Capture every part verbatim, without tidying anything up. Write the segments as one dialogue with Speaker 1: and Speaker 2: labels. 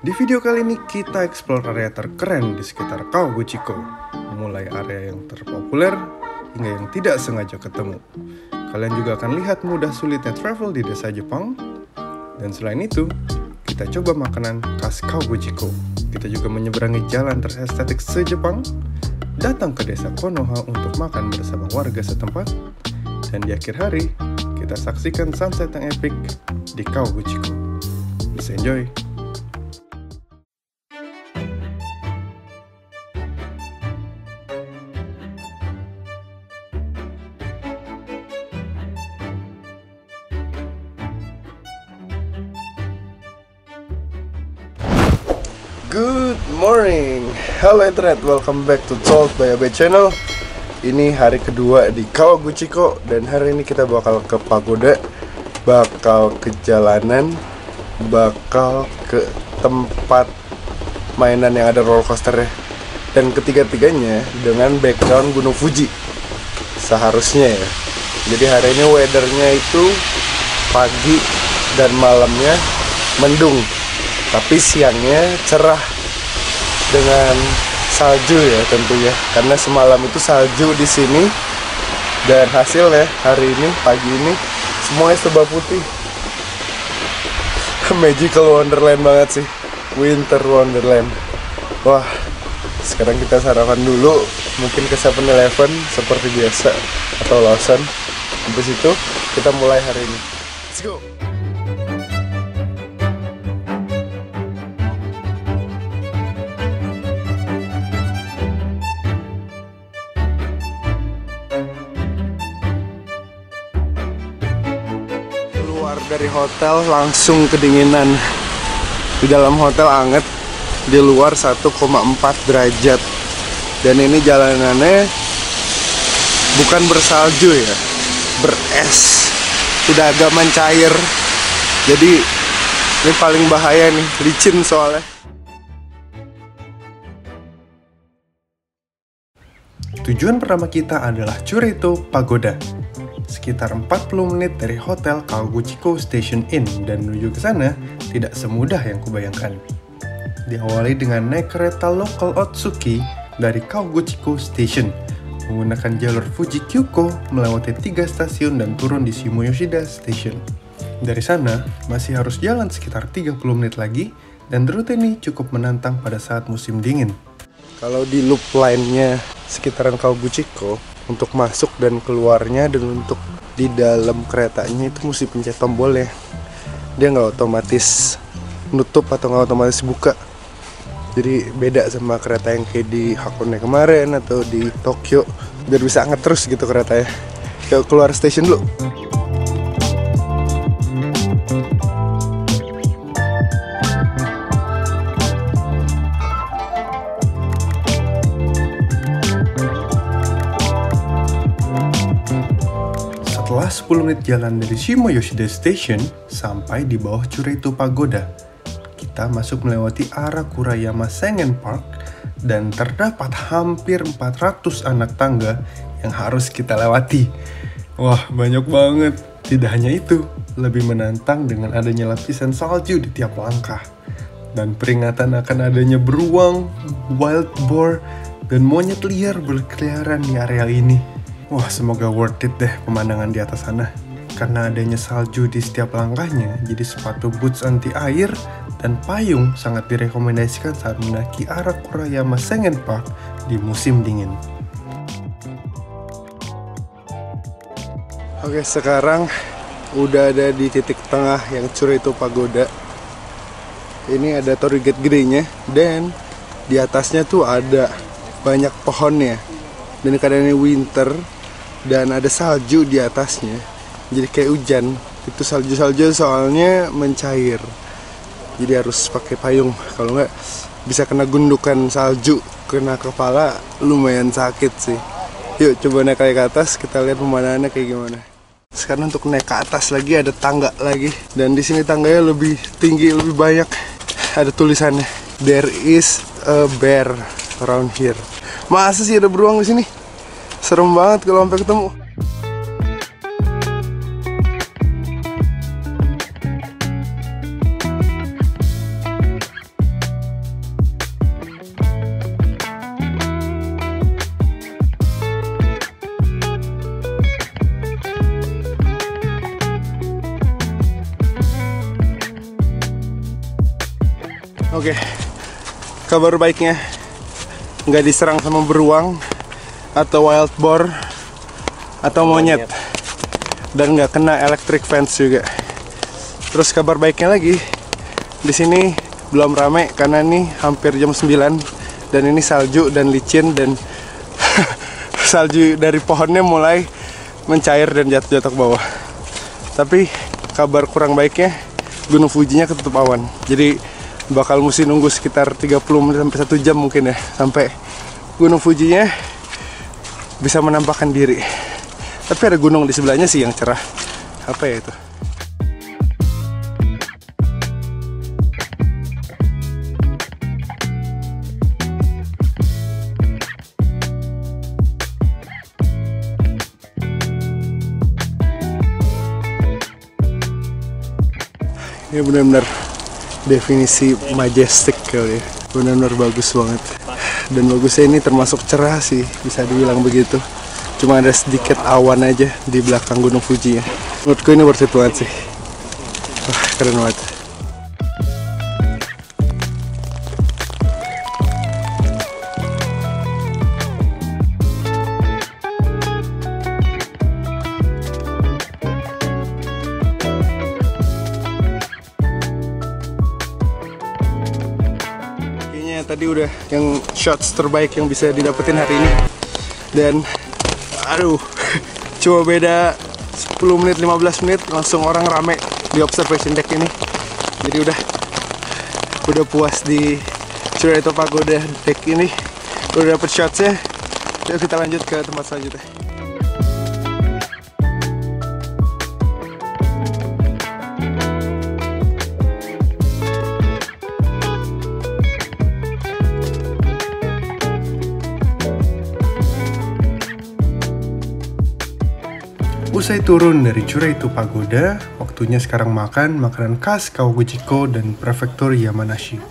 Speaker 1: Di video kali ini kita explore area terkeren di sekitar Kawaguchiko, mulai area yang terpopuler hingga yang tidak sengaja ketemu. Kalian juga akan lihat mudah sulitnya travel di desa Jepang. Dan selain itu, kita coba makanan khas Kawaguchiko. Kita juga menyeberangi jalan terestetik se-Jepang, datang ke desa Konoha untuk makan bersama warga setempat, dan di akhir hari, kita saksikan sunset yang epic di Kawaguchiko. Let's enjoy! Good morning, hello internet, welcome back to Told by Abe Channel. Ini hari kedua di Kawaguchiko dan hari ini kita bakal ke pagoda, bakal ke jalanan, bakal ke tempat mainan yang ada roller coasternya, dan ketiga-tiganya dengan background Gunung Fuji seharusnya ya. Jadi hari ini weathernya itu pagi dan malamnya mendung, tapi siangnya cerah dengan salju ya tentunya, karena semalam itu salju di sini. Dan hasilnya hari ini pagi ini semuanya serba putih. Magical Wonderland banget sih, Winter Wonderland. Wah, sekarang kita sarapan dulu, mungkin ke seven eleven seperti biasa atau Lawson. Habis itu kita mulai hari ini. Let's go. Dari hotel langsung kedinginan. Di dalam hotel anget, di luar satu koma empat derajat. Dan ini jalanannya bukan bersalju ya, beres, sudah agak mencair. Jadi ini paling bahaya nih, licin soalnya. Tujuan pertama kita adalah Chureito Pagoda, sekitar empat puluh menit dari hotel Kawaguchiko Station Inn, dan menuju ke sana tidak semudah yang kubayangkan. Diawali dengan naik kereta lokal Otsuki dari Kawaguchiko Station, menggunakan jalur Fuji Kyuko melewati tiga stasiun dan turun di Shimoyoshida Station. Dari sana masih harus jalan sekitar tiga puluh menit lagi, dan rute ini cukup menantang pada saat musim dingin. Kalau di loop line-nya sekitaran Kawaguchiko, untuk masuk dan keluarnya dan untuk di dalam keretanya itu mesti pencet tombol ya. Dia nggak otomatis nutup atau nggak otomatis buka. Jadi beda sama kereta yang kayak di Hakone kemarin atau di Tokyo, biar bisa anget terus gitu keretanya. Yuk keluar stasiun dulu. Setelah sepuluh menit jalan dari Shimoyoshida Station sampai di bawah Chureito Pagoda, kita masuk melewati arah Kurayama Sengen Park dan terdapat hampir empat ratus anak tangga yang harus kita lewati. Wah, banyak banget. Tidak hanya itu, lebih menantang dengan adanya lapisan salju di tiap langkah, dan peringatan akan adanya beruang, wild boar, dan monyet liar berkeliaran di area ini. Wah, semoga worth it deh pemandangan di atas sana. Karena adanya salju di setiap langkahnya, jadi sepatu boots anti air dan payung sangat direkomendasikan saat mendaki arah Kurayama Sengen Park di musim dingin. Oke, sekarang udah ada di titik tengah yang Chureito Pagoda. Ini ada torii gate gedenya, dan di atasnya tuh ada banyak pohonnya. Dan karena ini winter dan ada salju di atasnya, jadi kayak hujan. Itu salju-salju soalnya mencair, jadi harus pakai payung, kalau nggak bisa kena gundukan salju, kena kepala lumayan sakit sih. Yuk coba naik ke atas, kita lihat pemandangannya kayak gimana. Sekarang untuk naik ke atas lagi ada tangga lagi, dan di sini tangganya lebih tinggi, lebih banyak. Ada tulisannya, there is a bear around here. Masa sih ada beruang di sini? Serem banget kalau sampai ketemu. Oke, kabar baiknya nggak diserang sama beruang atau wild boar atau monyet, dan nggak kena electric fence juga. Terus kabar baiknya lagi, di sini belum rame karena ini hampir jam sembilan dan ini salju dan licin, dan salju dari pohonnya mulai mencair dan jatuh-jatuh ke bawah. Tapi kabar kurang baiknya, Gunung Fujinya ketutup awan. Jadi bakal mesti nunggu sekitar tiga puluh menit sampai satu jam mungkin ya, sampai Gunung Fujinya bisa menampakkan diri. Tapi ada gunung di sebelahnya sih yang cerah. Apa ya itu? Ini benar-benar definisi majestic kali ya, benar-benar bagus banget. Dan bagusnya ini termasuk cerah sih, bisa dibilang begitu. Cuma ada sedikit awan aja di belakang Gunung Fuji ya. Menurutku ini worth it banget sih. Wah, keren banget. Tadi udah yang shots terbaik yang bisa didapetin hari ini, dan aduh cuma beda sepuluh menit lima belas menit langsung orang rame di observation deck ini. Jadi udah udah puas di Churreto Pagoda deck ini, udah dapet shotsnya. Yuk kita lanjut ke tempat selanjutnya. Usai turun dari Churreto Pagoda, waktunya sekarang makan makanan khas Kawaguchiko dan prefektur Yamanashi.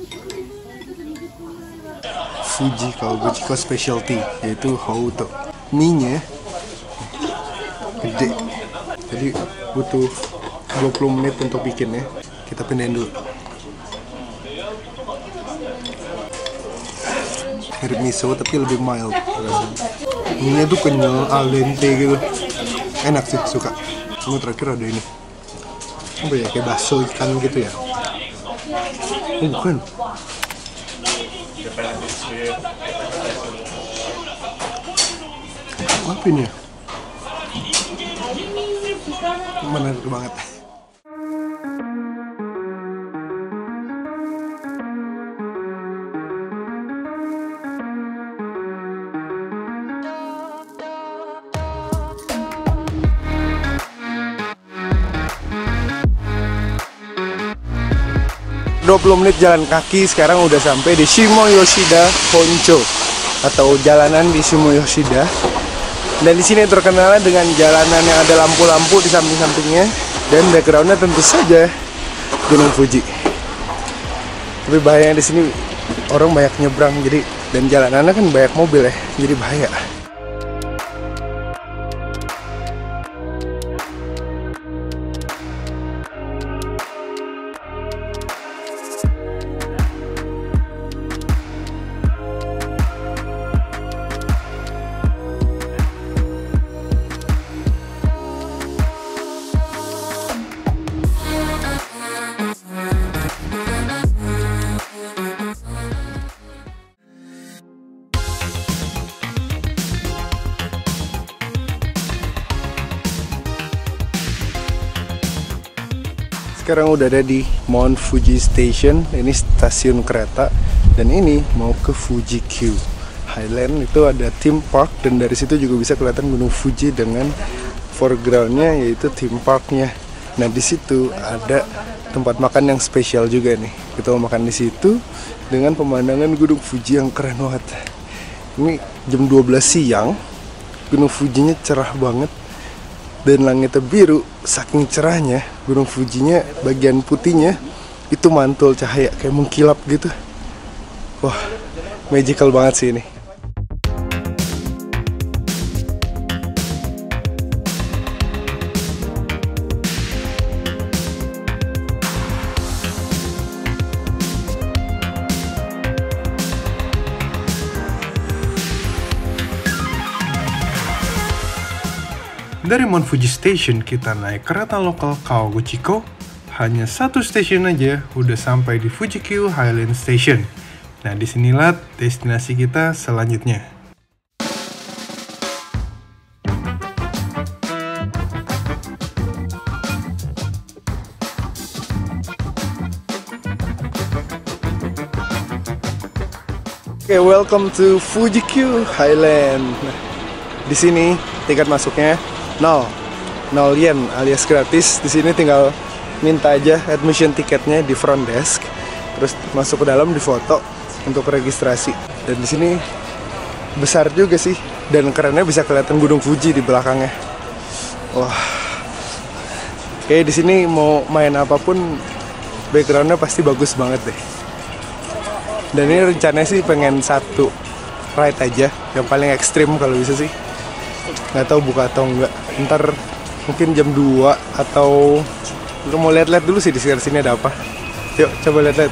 Speaker 1: Fuji Kawaguchiko Specialty, yaitu houto. Mie-nya gede, jadi butuh dua puluh menit untuk bikinnya. Kita pindahin dulu. Mirip miso tapi lebih mild rasanya. Mie-nya tuh kenyal, al dente gitu. Enak sih, suka. Cuma terakhir ada ini apa ya, kayak bakso ikan gitu ya. Oh bukan, apa ini ya, menarik banget. dua puluh menit jalan kaki, sekarang udah sampai di Shimo Yoshida Honcho atau jalanan di Shimo Yoshida. Dan di sini terkenal dengan jalanan yang ada lampu-lampu di samping-sampingnya, dan backgroundnya tentu saja Gunung Fuji. Tapi bahayanya di sini orang banyak nyebrang, jadi dan jalanannya kan banyak mobil ya, jadi bahaya. Sekarang udah ada di Mount Fuji Station, ini stasiun kereta, dan ini mau ke Fuji Q Highland. Itu ada theme park, dan dari situ juga bisa kelihatan Gunung Fuji dengan foregroundnya yaitu theme parknya. Nah di situ ada tempat makan yang spesial juga nih. Kita mau makan di situ dengan pemandangan Gunung Fuji yang keren banget. Ini jam dua belas siang, Gunung Fujinya cerah banget. Dan langitnya biru, saking cerahnya Gunung Fujinya bagian putihnya itu mantul cahaya kayak mengkilap gitu. Wah, magical banget sih ini. Dari Mount Fuji Station kita naik kereta lokal Kawaguchiko. Hanya satu stasiun aja udah sampai di Fuji-Q Highland Station. Nah, disinilah destinasi kita selanjutnya.
Speaker 2: Oke, okay, welcome to Fuji-Q Highland. Di sini tiket masuknya nol, nol yen alias gratis. Di sini tinggal minta aja admission tiketnya di front desk, terus masuk ke dalam, difoto untuk registrasi. Dan di sini besar juga sih, dan kerennya bisa kelihatan Gunung Fuji di belakangnya. Wah, kayak di sini mau main apapun backgroundnya pasti bagus banget deh. Dan ini rencananya sih pengen satu ride aja, yang paling ekstrim kalau bisa sih. Nggak tahu buka atau enggak. Ntar mungkin jam dua atau lu mau lihat-lihat dulu sih di sekitar sini ada apa. Yuk coba lihat-lihat.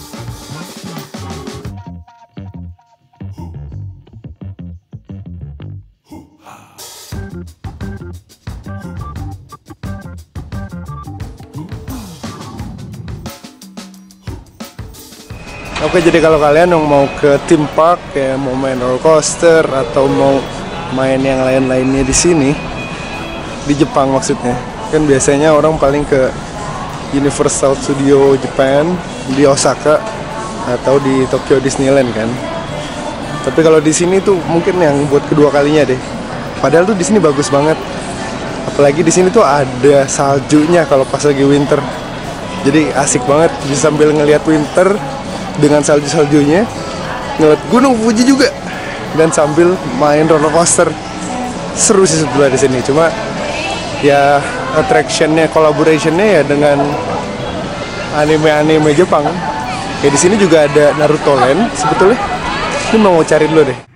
Speaker 2: Oke, jadi kalau kalian yang mau ke theme park, kayak mau main roller coaster atau mau main yang lain-lainnya di sini, di Jepang maksudnya, kan biasanya orang paling ke Universal Studio Japan di Osaka atau di Tokyo Disneyland kan. Tapi kalau di sini tuh mungkin yang buat kedua kalinya deh. Padahal tuh di sini bagus banget. Apalagi di sini tuh ada saljunya kalau pas lagi winter. Jadi asik banget, bisa sambil ngelihat winter dengan salju-saljunya, ngeliat Gunung Fuji juga, dan sambil main roller coaster. Seru sih sebelah di sini. Cuma ya attractionnya, collaborationnya ya dengan anime-anime Jepang. Kayak di sini juga ada Naruto Land sebetulnya. Ini mau cari dulu deh.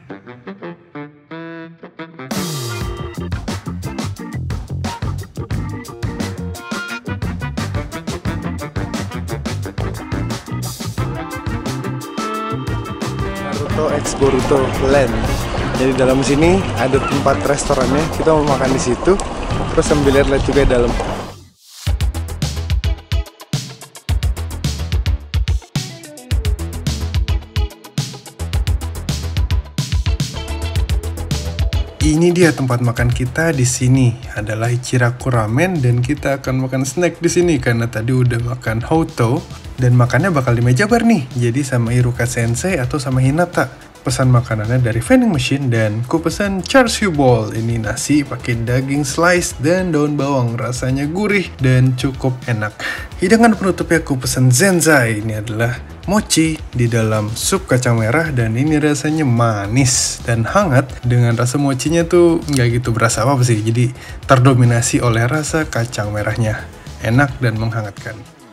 Speaker 2: X Boruto Land. Jadi dalam sini ada tempat restorannya, kita mau makan di situ, terus sambil lihat-lihat juga di dalam.
Speaker 1: Ini dia tempat makan kita di sini, adalah Ichiraku Ramen, dan kita akan makan snack di sini karena tadi udah makan Houtou dan makannya bakal di meja bar nih. Jadi sama Iruka Sensei atau sama Hinata. Pesan makanannya dari vending machine dan ku pesan char siu ball. Ini nasi pakai daging slice dan daun bawang, rasanya gurih dan cukup enak. Hidangan penutupnya aku pesan zenzai. Ini adalah mochi di dalam sup kacang merah, dan ini rasanya manis dan hangat. Dengan rasa mochinya tuh nggak gitu berasa apa sih, jadi terdominasi oleh rasa kacang merahnya. Enak dan menghangatkan.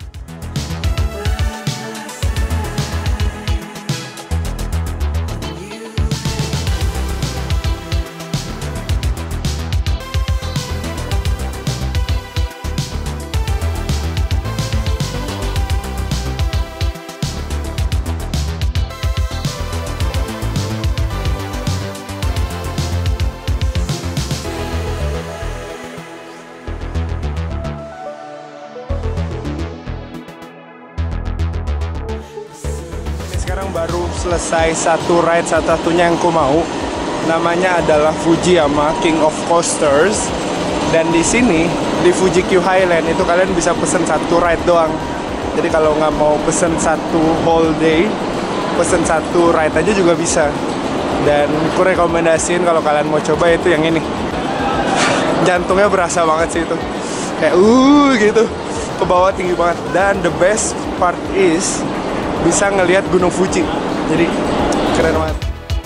Speaker 2: Sekarang baru selesai satu ride, satu-satunya yang ku mau. Namanya adalah Fujiyama King of Coasters. Dan di sini di Fuji-Q Highland itu kalian bisa pesen satu ride doang. Jadi kalau nggak mau pesen satu whole day, pesen satu ride aja juga bisa. Dan ku rekomendasiin kalau kalian mau coba itu yang ini. Jantungnya berasa banget sih itu, kayak uh gitu, ke bawah tinggi banget. Dan the best part is bisa ngelihat Gunung Fuji, jadi keren banget.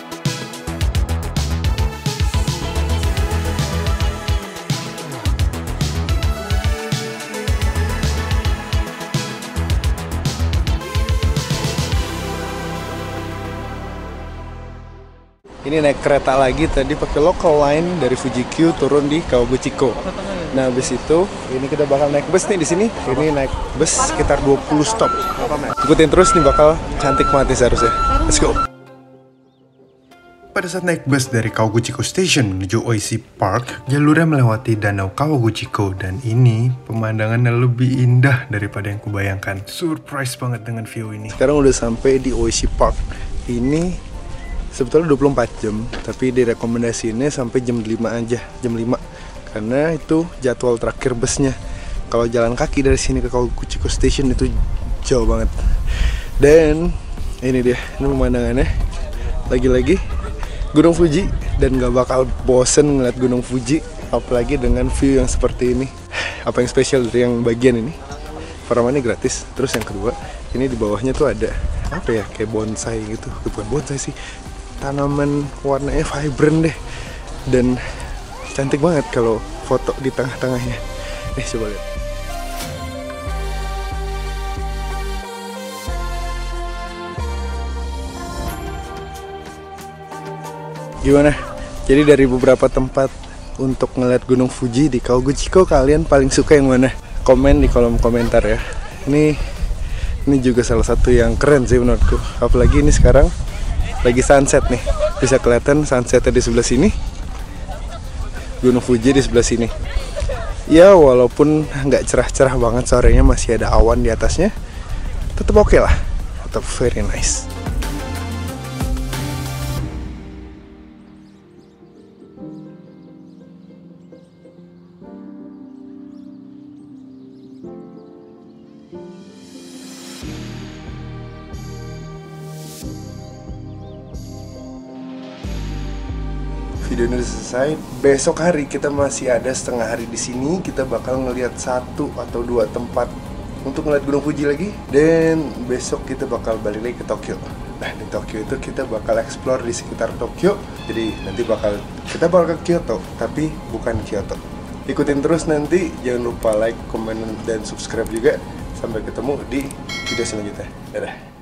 Speaker 2: Ini naik kereta lagi, tadi pakai local line dari Fuji-Q turun di Kawaguchiko. Nah, habis itu ini kita bakal naik bus nih di sini. Ini naik bus sekitar dua puluh stop. Ikutin terus nih, bakal cantik banget nih seharusnya. Let's go.
Speaker 1: Pada saat naik bus dari Kawaguchiko Station menuju Oishi Park, jalurnya melewati Danau Kawaguchiko dan ini pemandangannya lebih indah daripada yang kubayangkan. Surprise banget dengan view ini.
Speaker 2: Sekarang udah sampai di Oishi Park. Ini sebetulnya dua puluh empat jam, tapi direkomendasiinnya sampai jam lima aja, jam lima. Karena itu jadwal terakhir busnya. Kalau jalan kaki dari sini ke Kawaguchiko Station itu jauh banget. Dan ini dia, ini pemandangannya. Lagi-lagi Gunung Fuji, dan gak bakal bosen ngeliat Gunung Fuji, apalagi dengan view yang seperti ini. Apa yang spesial dari yang bagian ini? Peramannya gratis. Terus yang kedua, ini di bawahnya tuh ada apa ya, kayak bonsai gitu. Bukan bonsai sih, tanaman warnanya vibrant deh, dan cantik banget kalau foto di tengah-tengahnya. Eh, coba lihat. Gimana? Jadi dari beberapa tempat untuk ngeliat Gunung Fuji di Kawaguchiko, kalian paling suka yang mana? Komen di kolom komentar ya. Ini ini juga salah satu yang keren sih menurutku. Apalagi ini sekarang lagi sunset nih. Bisa kelihatan sunsetnya di sebelah sini, Gunung Fuji di sebelah sini. Ya walaupun nggak cerah-cerah banget sorenya, masih ada awan di atasnya, tetap oke okay lah, tetap very nice. Video ini udah selesai. Besok hari kita masih ada setengah hari di sini. Kita bakal ngelihat satu atau dua tempat untuk ngeliat Gunung Fuji lagi. Dan besok kita bakal balik lagi ke Tokyo. Nah di Tokyo itu kita bakal explore di sekitar Tokyo. Jadi nanti bakal kita bakal ke Kyoto, tapi bukan Kyoto. Ikutin terus nanti. Jangan lupa like, comment, dan subscribe juga. Sampai ketemu di video selanjutnya. Dadah.